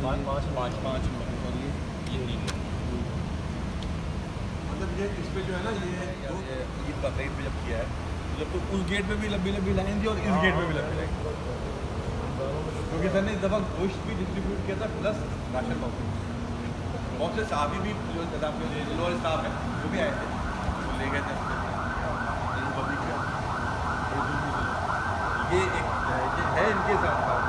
पाँच और ये 3 मतलब ये इस पे जो है ना ये ईद बकरीद पे जब किया है जब तो उस गेट पे भी लंबी लाइन थी और इस गेट पे भी लंबी लाइन थी, क्योंकि सर ने इस दफ़ा गोश्त भी डिस्ट्रीब्यूट किया था प्लस राशन बॉक्स। बहुत से साहबी भी जो लोअर स्टाफ है वो भी आए थे, वो ले गए थे ये एक है इनके साथ